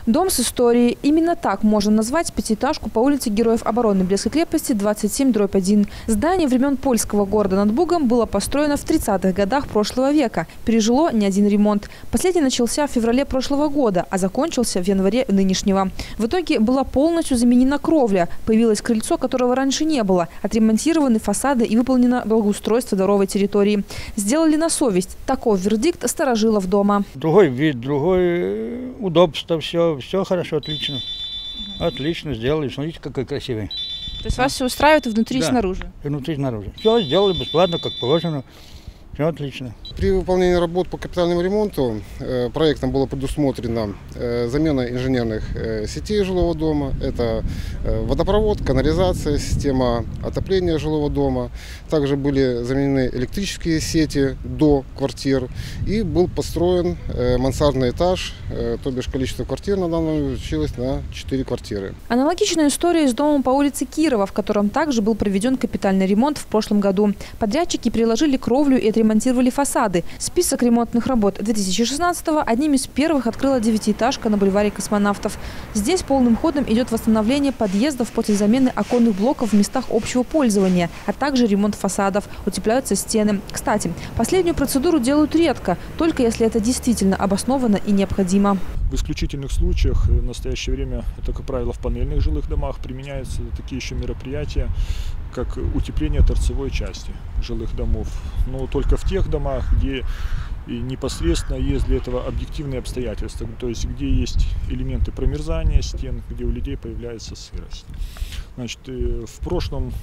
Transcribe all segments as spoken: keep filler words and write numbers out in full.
Дом с историей. Именно так можно назвать пятиэтажку по улице Героев обороны Брестской крепости двадцать семь дробь один. Здание времен польского города над Бугом было построено в тридцатых годах прошлого века. Пережило не один ремонт. Последний начался в феврале прошлого года, а закончился в январе нынешнего. В итоге была полностью заменена кровля. Появилось крыльцо, которого раньше не было. Отремонтированы фасады и выполнено благоустройство дворовой территории. Сделали на совесть. Таков вердикт старожилов дома. Другой вид, другое удобство, все. Все хорошо, отлично. Отлично сделали. Смотрите, какой красивый. То есть вас все устраивает и внутри, да, и снаружи? И внутри, и снаружи. Все сделали бесплатно, как положено. Все отлично. При выполнении работ по капитальному ремонту э, проектом была предусмотрена э, замена инженерных э, сетей жилого дома. Это э, водопровод, канализация, система отопления жилого дома. Также были заменены электрические сети до квартир. И был построен э, мансардный этаж, э, то бишь количество квартир на данный момент увеличилось на четыре квартиры. Аналогичная история с домом по улице Кирова, в котором также был проведен капитальный ремонт в прошлом году. Подрядчики приложили кровлю и отремонтировали фасады. Список ремонтных работ две тысячи шестнадцатого одним из первых открыла девятиэтажка на бульваре Космонавтов. Здесь полным ходом идет восстановление подъездов после замены оконных блоков в местах общего пользования, а также ремонт фасадов. Утепляются стены. Кстати, последнюю процедуру делают редко, только если это действительно обосновано и необходимо. В исключительных случаях в настоящее время, это, как правило, в панельных жилых домах применяются такие еще мероприятия, как утепление торцевой части жилых домов. Но только в тех домах, где и непосредственно есть для этого объективные обстоятельства, то есть где есть элементы промерзания стен, где у людей появляется сырость. Значит, в прошлом,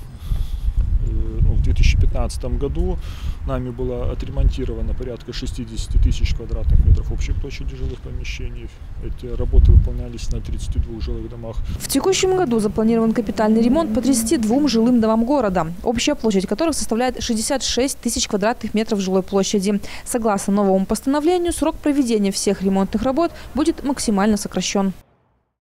ну, в две тысячи пятнадцатом году нами было отремонтировано порядка шестидесяти тысяч квадратных метров общей площади жилых помещений. Эти работы выполнялись на тридцати двух жилых домах. В текущем году запланирован капитальный ремонт по тридцати двум жилым домам города, общая площадь которых составляет шестьдесят шесть тысяч квадратных метров жилой площади. Согласно новому постановлению, срок проведения всех ремонтных работ будет максимально сокращен.